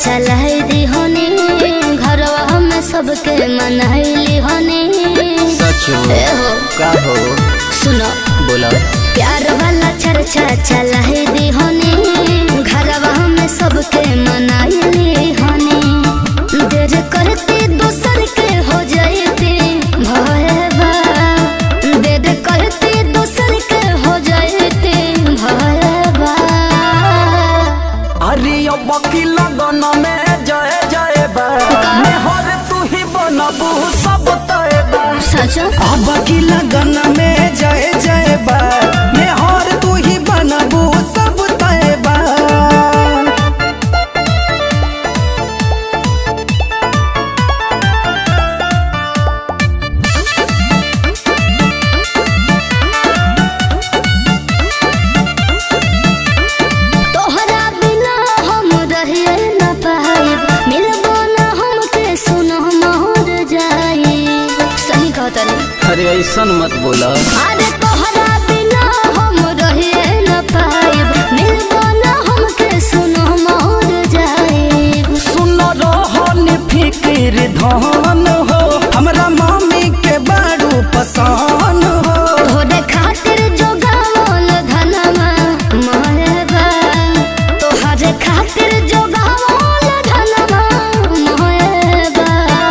चलाई दी होनी घरवा में सबके मनाइली होनी। सच हो का हो सुनो बोला प्यार वाला चर्चा चलाई दी होनी घरवा में सबके मनाइली होनी। देर करती दूसर के हो जाती भयबा, देर करती दूसर के हो जाती भयबा। अरे बकी लगन में जय जय बा हर तू ही बनबू सब तय बा। सच बकी लगन में जय जय बा हर तू ही बनबू सब तय बा। अरे ऐसा मत बोला। अरे तोहरा बिना हम रहिए न पाइब, मिलबो न हमके सुनो मोर जाइब। सुन रहन फिक्र धन हो हमरा मम्मी के बारू पसंद हो। तोहरे खातिर जो गावल धनमा मोहबा, तोहरे खातिर जो गावल धनमा मोहबा।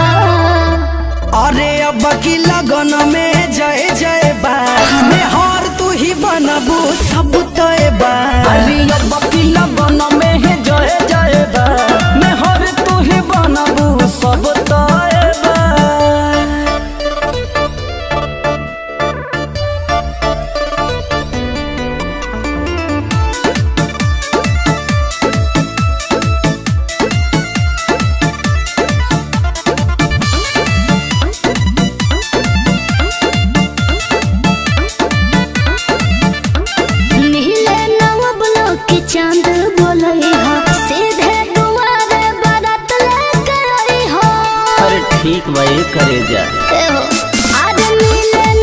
अरे अब की लगन में जय जय बा हर तू ही बनबू सब तय बा। अरे अब की लगन में जय जय बा हर तू ही बनबू सब तय बा। चांद बोलई हो सीधे दुआरे बारात लेके आई हो। अरे ठीक भाई करे जा आज मिले